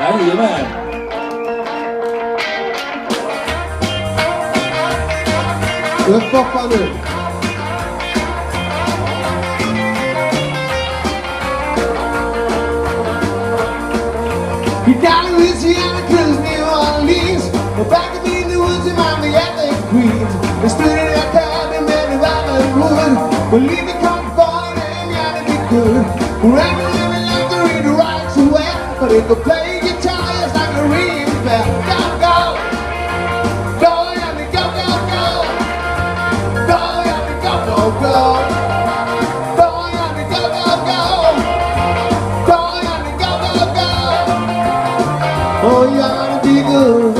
Jajamän! Uppboppa nu! You're down in Louisiana, cruising New Orleans. We're back up in the woods among the other queens. We're stood in a car and made a rabbit wood. We'll leave the comfort and gotta be good. We're living like the reader rights away. But if we play guitar, it's like a ring bell. Go, go! Go, Yanni, go, go, go! Go, Yanni, go, go, go! Go, Yanni, go, go, go! Go, Yanni, go, go, go! Oh, you ought to be good.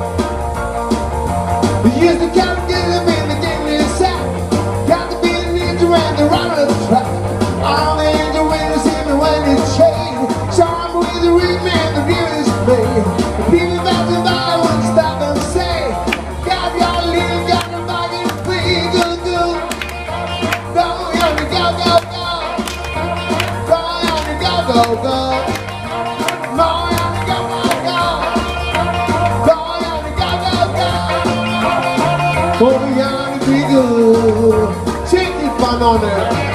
We used to count together in the game inside. Got to be an angel and the runner of the track. All the angel when you see me when it's shade. So I'm with the rhythm and the view is played. The people passing by won't stop and say, got your little, got your body free, good, good. Go, Yanni, go, go, go. Go, Yanni, go, go, go. No, Yanni, go, go, go. Go, Yanni, go, go, go. Oh, Yanni, be good. Take it, fun on it.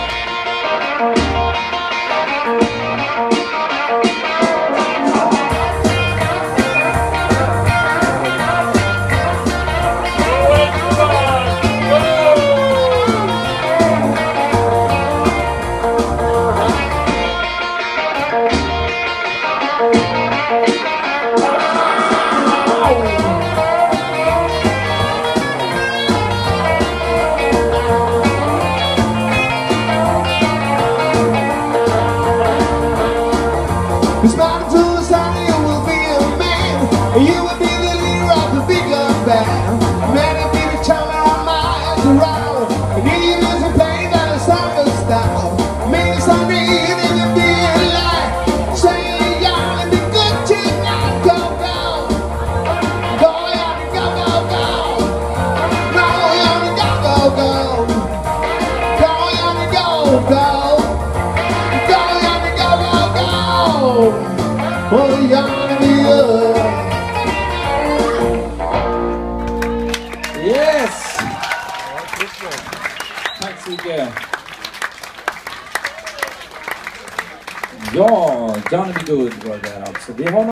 It's not until the sun you will be a man, and you will be the leader of the bigger band. Many people tell me I'm miles around, and you use a play that is summer style. Maybe someday you will be alive, saying young and be good tonight. Go, go, go, Yanni, go, go, go. No, Yanni, go, go, go. Go, Yanni, go, go. Go, Yanni, go, go, go. Oh, Yanni, Yes! Tack så mycket. Ja, Johnny B. Good var det där alltså. Vi har